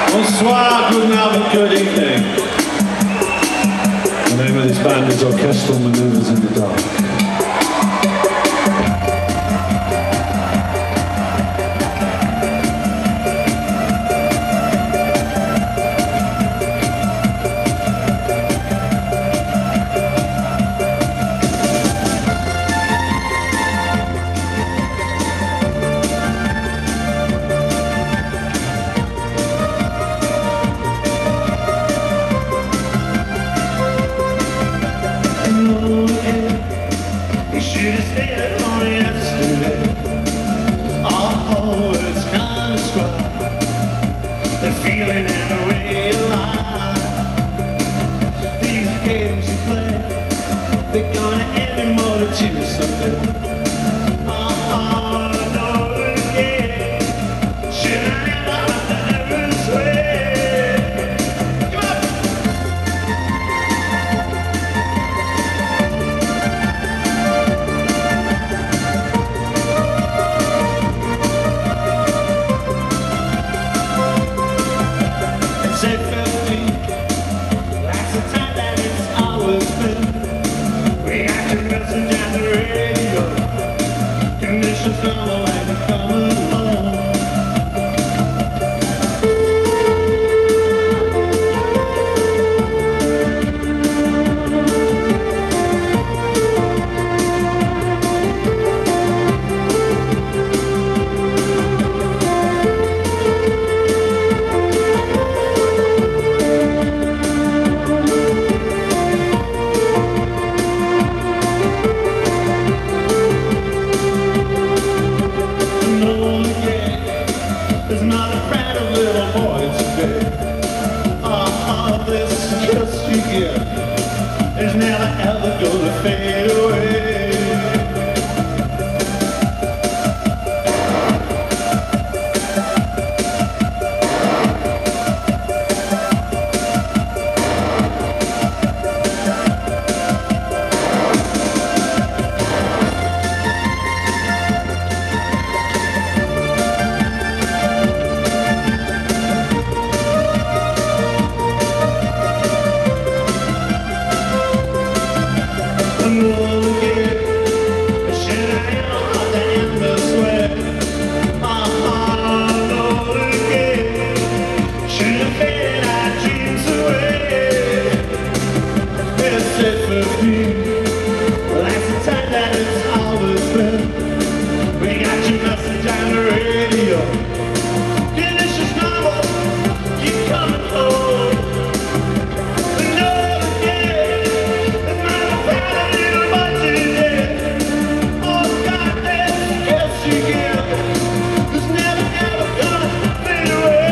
Bonsoir, good night, good evening. The name of this band is Orchestral Manoeuvres in the Dark. You should have stayed at home yesterday. Oh, it's kind of scrub. The feeling and the way you lie. These games you play, they're gonna end in more to you someday. Oh, no, again. Should I never have to this way? Come on! Say 50, that's the time that it's always been. We got your message on the radio. Conditions normal and we're coming home. There's not a friend of little boys today. Oh, this kiss you give is never ever gonna fade away. We got your message on the radio. Delicious novel, keep coming home. Another day, it's not a bad little bunch today. Oh God, that kiss you give is never ever gonna fade away.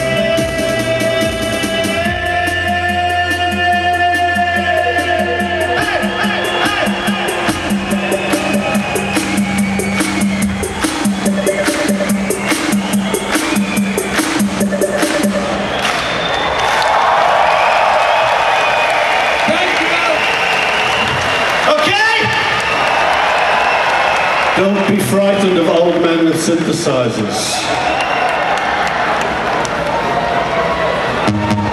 Don't be frightened of old men with synthesizers.